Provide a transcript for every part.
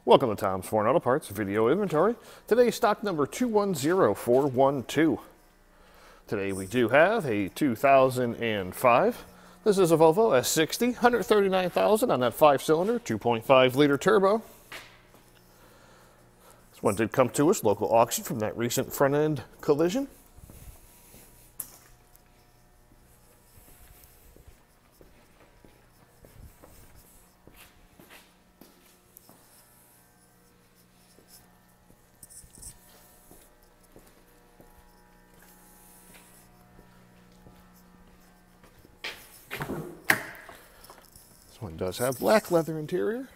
Welcome to Tom's Foreign Auto Parts Video Inventory. Today, stock number 210412. Today we do have a 2005. This is a Volvo S60, 139,000 on that 5-cylinder, 2.5-liter turbo. This one did come to us local auction from that recent front-end collision. This one does have black leather interior.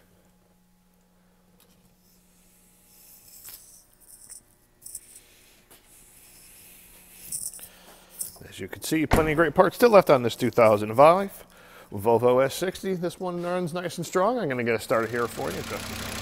As you can see, plenty of great parts still left on this 2005 Volvo S60. This one runs nice and strong. I'm going to get it started here for you in just a second.